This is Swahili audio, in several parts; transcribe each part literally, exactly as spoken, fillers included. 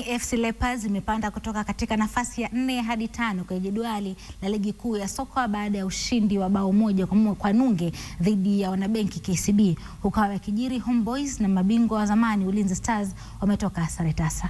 A F C Leopards imepanda kutoka katika nafasi ya nne hadi tano kwenye jedwali la ligi kuu ya soka baada ya ushindi wa bao moja kwa anunge dhidi ya wanabenki K C B. Huku hayo yakijiri, homeboyz na mabingwa wa zamani ulinzi stars wametoka sare tasa.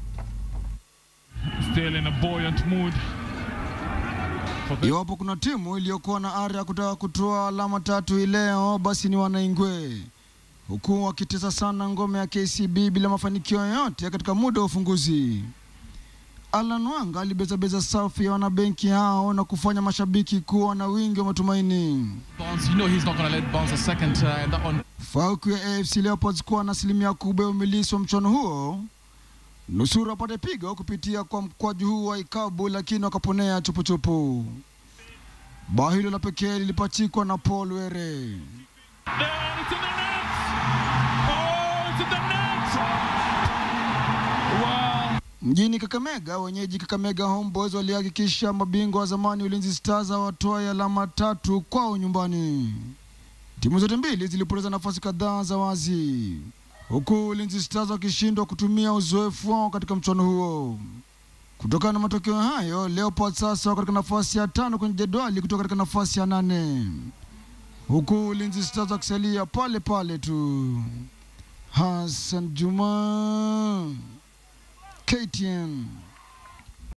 Still in a buoyant mood. Iwapo kuna timu iliyokuwa na ari ya kutaka kutoa alama tatu leo, basi ni wanabenki. Huku wakitesa sana ngome ya K C B bila mafanikio yoyote katika muda wa ufunguzi. Alanwanga alibeza-beza safu ya wanabenki hao na kufanya mashabiki kuwa na wingi wa matumaini. You know he's not going to let bounce a second uh, that one. Huku ya A F C Leopards kuwa na asilimia kubwa ya umilisi wa mchuano huo, nusura pate pigo kupitia kwa mkwaju huu wa ikabu, lakini wakaponea chupu-chupu. Bao hilo la pekee lilipachikwa na Paul Were. Mjini Kakamega, wenyeji Kakamega Homeboyz walihakikisha mabingwa wa zamani Ulinzi Stars watoa alama tatu kwao nyumbani. Timu zote mbili zilipoteza nafasi kadhaa za wazi, huku Ulinzi Stars wakishindwa kutumia uzoefu wao katika mchuano huo. Kutokana na matokeo hayo, Leopards sasa wako katika nafasi ya tano kwenye jedwali kutoka katika nafasi ya nane, huku Ulinzi Stars wakisalia pale pale tu. Hassan Juma, K T N.